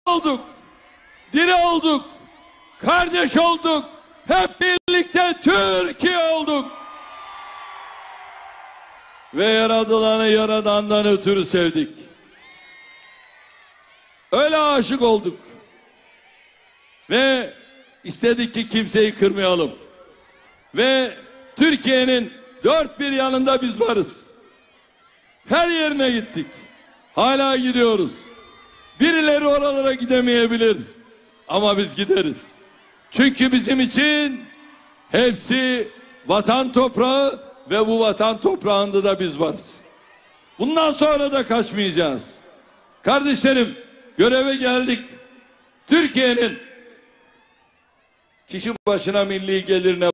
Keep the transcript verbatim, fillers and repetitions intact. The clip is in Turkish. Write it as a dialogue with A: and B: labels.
A: olduk, diri olduk, kardeş olduk, hep birlikte Türkiye olduk. Ve yaratılanı yaradandan ötürü sevdik. Öyle aşık olduk. Ve istedik ki kimseyi kırmayalım. Ve Türkiye'nin dört bir yanında biz varız. Her yerine gittik. Hala gidiyoruz. Birileri oralara gidemeyebilir. Ama biz gideriz. Çünkü bizim için hepsi vatan toprağı ve bu vatan toprağında da biz varız. Bundan sonra da kaçmayacağız. Kardeşlerim, göreve geldik. Türkiye'nin kişi başına milli gelirine